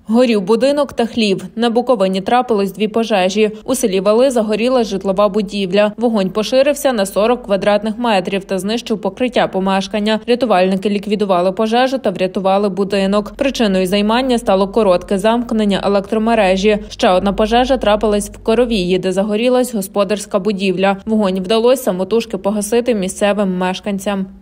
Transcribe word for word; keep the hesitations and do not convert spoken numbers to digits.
Горів будинок та хлів. На Буковині трапилось дві пожежі. У селі Вали загоріла житлова будівля. Вогонь поширився на сорок квадратних метрів та знищив покриття помешкання. Рятувальники ліквідували пожежу та врятували будинок. Причиною займання стало коротке замкнення електромережі. Ще одна пожежа трапилась в Коровії, де загорілась господарська будівля. Вогонь вдалося самотужки погасити місцевим мешканцям.